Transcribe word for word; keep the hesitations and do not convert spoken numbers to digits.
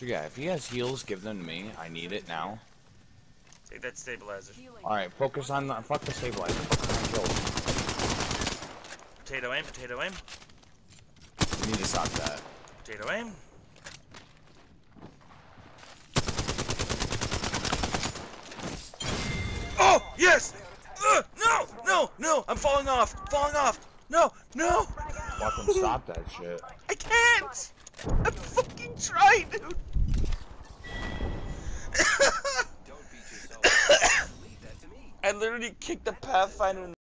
So yeah, if he has heals, give them to me. I need it now. Take that stabilizer. Alright, focus on the fuck the stabilizer. Focus on kills. Potato aim, potato aim. You need to stop that. Potato aim. Oh, yes! Uh, no, no, no! I'm falling off! Falling off! No, no! Fucking stop that shit. I can't! I'm fucking trying, dude! I literally kicked the Pathfinder in the